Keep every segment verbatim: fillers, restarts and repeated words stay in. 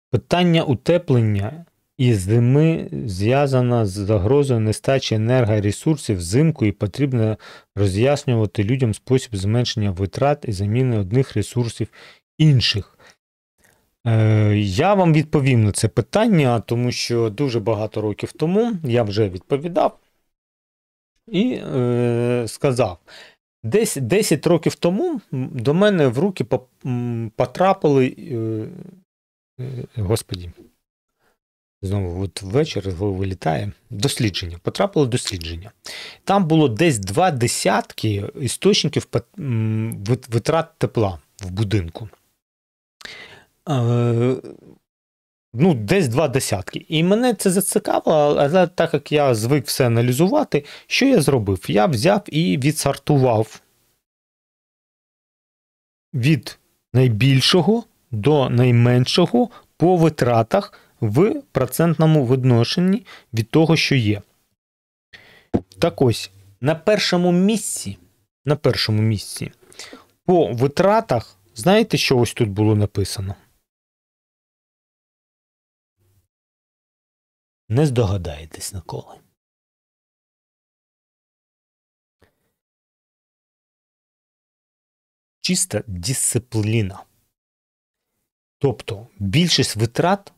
Питання утеплення і зими зв'язано з загрозою нестачі енергоресурсів взимку, і потрібно роз'яснювати людям спосіб зменшення витрат і заміни одних ресурсів інших. Е, я вам відповім на це питання, тому що дуже багато років тому я вже відповідав і е, сказав, десь десять років тому до мене в руки потрапили, е, е, господі, знову от вечір вилітає, дослідження, потрапило дослідження. Там було десь два десятки істочників витрат тепла в будинку. Ну, десь два десятки. І мене це зацікавило, але так як я звик все аналізувати, що я зробив? Я взяв і відсортував від найбільшого до найменшого по витратах в процентному відношенні від того, що є. Так ось, на першому місці, на першому місці по витратах, знаєте, що ось тут було написано? Не здогадаєтесь ніколи. Чиста дисципліна. Тобто, більшість витрат,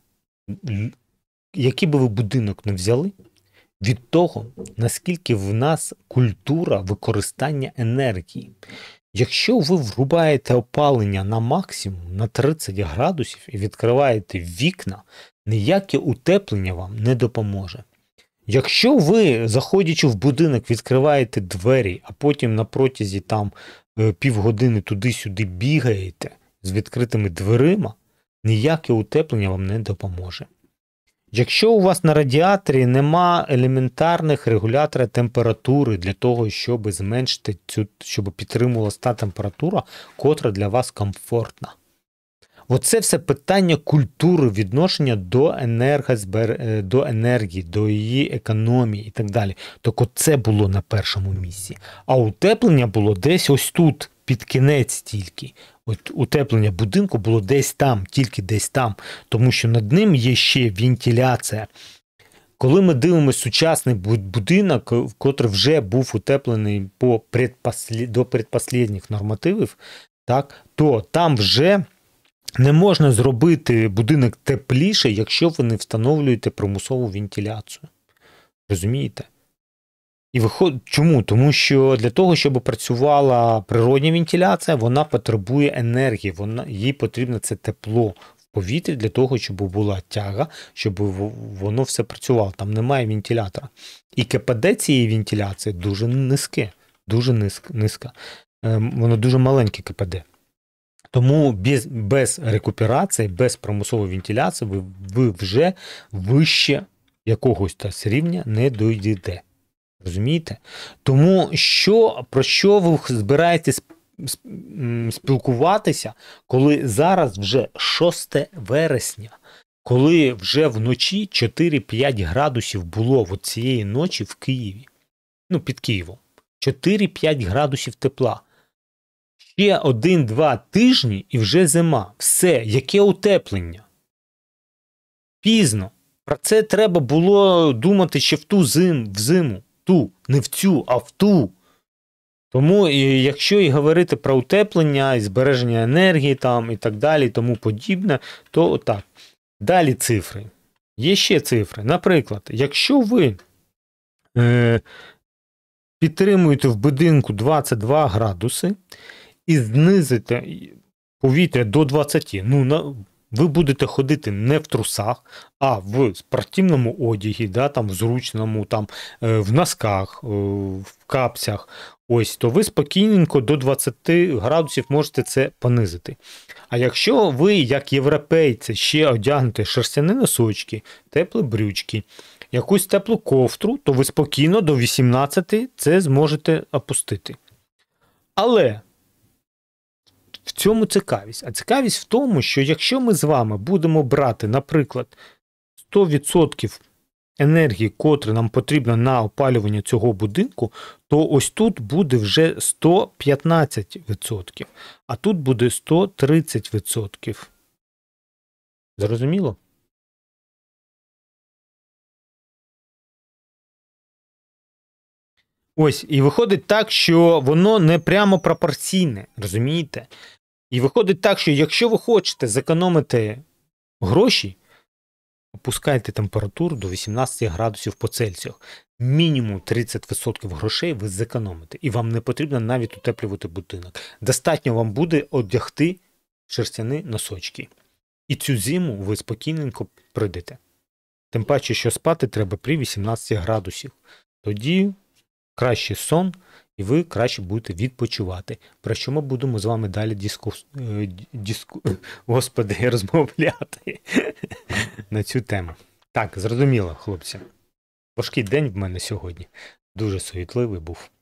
який би ви будинок не взяли, від того, наскільки в нас культура використання енергії. Якщо ви врубаєте опалення на максимум, на тридцять градусів і відкриваєте вікна, ніяке утеплення вам не допоможе. Якщо ви, заходячи в будинок, відкриваєте двері, а потім на протязі там півгодини туди-сюди бігаєте з відкритими дверима, ніяке утеплення вам не допоможе. Якщо у вас на радіаторі нема елементарних регуляторів температури для того, щоб зменшити цю, щоб підтримувалася та температура, котра для вас комфортна. Оце все питання культури відношення до, енергозбер... до енергії, до її економії і так далі. Так оце було на першому місці. А утеплення було десь ось тут, під кінець тільки. От утеплення будинку було десь там, тільки десь там, тому що над ним є ще вентиляція. Коли ми дивимося сучасний будинок, котрий вже був утеплений по предпослід... до передпослідніх нормативів, так, то там вже не можна зробити будинок тепліше, якщо ви не встановлюєте примусову вентиляцію. Розумієте? І виход... Чому? Тому що для того, щоб працювала природня вентиляція, вона потребує енергії, вона... їй потрібно це тепло в повітрі для того, щоб була тяга, щоб воно все працювало. Там немає вентилятора. І КПД цієї вентиляції дуже низьке, дуже низьке. Воно дуже маленьке КПД. Тому без, без рекуперації, без примусової вентиляції ви, ви вже вище якогось рівня не дійдете. Розумієте? Тому що, про що ви збираєтесь спілкуватися, коли зараз вже шосте вересня, коли вже вночі чотири-п'ять градусів було от цієї ночі в Києві, ну під Києвом, чотири-п'ять градусів тепла. Ще один-два тижні і вже зима. Все, яке утеплення? Пізно. Про це треба було думати ще в ту зим, в зиму. Ту, не в цю, а в ту. Тому, якщо і говорити про утеплення, і збереження енергії там, і так далі, і тому подібне, то отак. Далі цифри. Є ще цифри. Наприклад, якщо ви е, підтримуєте в будинку двадцять два градуси, і знизите повітря до двадцяти, ну, на, ви будете ходити не в трусах, а в спортивному одязі, да, там, в зручному, там, в носках, в капцях, ось, то ви спокійненько до двадцяти градусів можете це понизити. А якщо ви, як європейці, ще одягнете шерстяні носочки, теплі брючки, якусь теплу ковдру, то ви спокійно до вісімнадцяти це зможете опустити. Але в цьому цікавість. А цікавість в тому, що якщо ми з вами будемо брати, наприклад, сто відсотків енергії, котра нам потрібна на опалювання цього будинку, то ось тут буде вже сто п'ятнадцять відсотків, а тут буде сто тридцять відсотків. Зрозуміло? Ось, і виходить так, що воно не прямо пропорційне, розумієте? І виходить так, що якщо ви хочете зекономити гроші, опускайте температуру до вісімнадцять градусів по Цельсію. Мінімум тридцять відсотків грошей ви зекономите. І вам не потрібно навіть утеплювати будинок. Достатньо вам буде одягти шерстяні носочки. І цю зиму ви спокійненько пройдете. Тим паче, що спати треба при вісімнадцять градусів. Тоді кращий сон, і ви краще будете відпочивати. Про що ми будемо з вами далі диску... диску... Господи, розмовляти на цю тему. Так, зрозуміло, хлопці. Важкий день в мене сьогодні. Дуже суетливий був.